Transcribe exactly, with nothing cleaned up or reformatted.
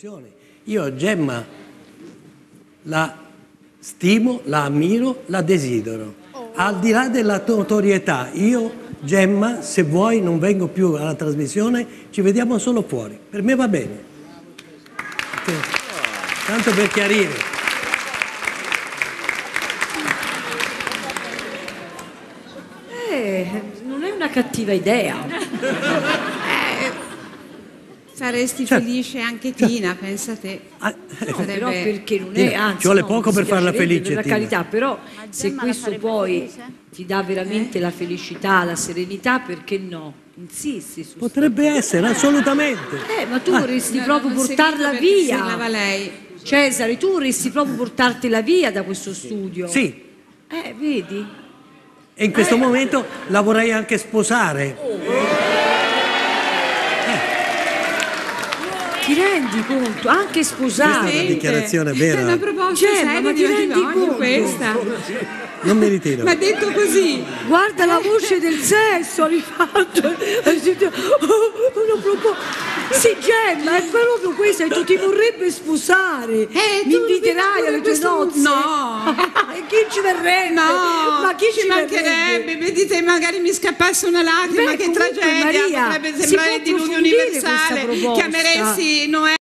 trasmissione. Io Gemma la stimo, la ammiro, la desidero. Al di là della notorietà, io Gemma, se vuoi non vengo più alla trasmissione, ci vediamo solo fuori. Per me va bene. Tanto per chiarire. Eh, non è una cattiva idea. Eh, saresti Certo. felice anche Tina, pensa te. Ah, No, Sarebbe- però perché non Tina, è, anzi, ci vuole no, poco mi per farla dispiacerebbe, felice, per la Tina. carità, però se Gemma la questo farebbe poi felice? ti dà veramente la felicità, la serenità, perché no? Insisti su Potrebbe essere, assolutamente. Eh, ma tu Ah. vorresti No, proprio non si portarla vede perché via. parlava lei. Cesare, tu vorresti proprio portartela via da questo studio. Sì, Eh, vedi? e in questo momento la vorrei anche sposare. Ti rendi conto? Anche sposare. Questa è una dichiarazione vera. È una proposta Gemma, seria ma di ti rendi matrimonio conto? questa. Non mi ritiro. Ma detto così, Guarda la voce del sesso, rifatto. Una proposta. Sì, Gemma, è proprio questo, e tu ti vorrebbe sposare. Eh, Mi tu inviterai vedi alle tue questo- nozze? No. E chi ci verrebbe? no, Ma chi ci, ci mancherebbe, verrebbe? vedete, magari mi scappasse una lacrima, Beh, che comunque, tragedia, Maria, potrebbe si sembrare può il diluvio approfondire universale, questa proposta. chiameresti Noè.